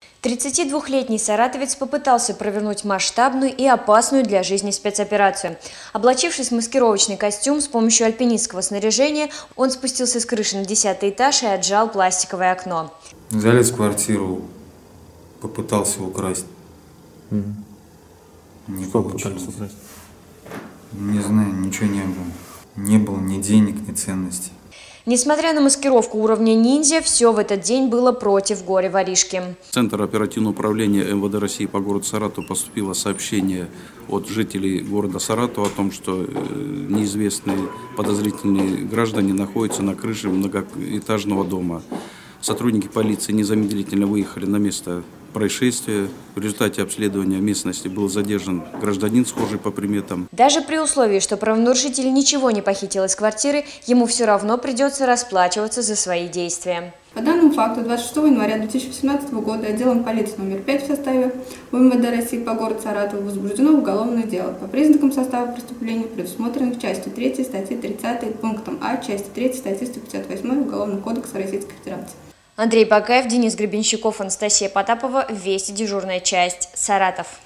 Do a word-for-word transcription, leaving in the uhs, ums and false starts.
тридцатидвухлетний саратовец попытался провернуть масштабную и опасную для жизни спецоперацию. Облачившись в маскировочный костюм, с помощью альпинистского снаряжения он спустился с крыши на десятый этаж и отжал пластиковое окно. Залез в квартиру, попытался украсть. Mm. Не Что получилось. пытались украсть? Не знаю, ничего не было. Не было ни денег, ни ценностей. Несмотря на маскировку уровня ниндзя, все в этот день было против горе-воришки. В Центр оперативного управления эм вэ дэ России по городу Саратову поступило сообщение от жителей города Саратова о том, что неизвестные подозрительные граждане находятся на крыше многоэтажного дома. Сотрудники полиции незамедлительно выехали на место происшествия. В результате обследования местности был задержан гражданин, схожий по приметам. Даже при условии, что правонарушитель ничего не похитил из квартиры, ему все равно придется расплачиваться за свои действия. По данному факту двадцать шестого января две тысячи восемнадцатого года отделом полиции номер пять в составе эм вэ дэ России по городу Саратову возбуждено уголовное дело по признакам состава преступления, предусмотренных частью третьей статьи тридцатой пунктом А части третьей статьи сто пятьдесят восемь Уголовного кодекса Российской Федерации. Андрей Бакаев, Денис Гребенщиков, Анастасия Потапова. Вести, дежурная часть, Саратов.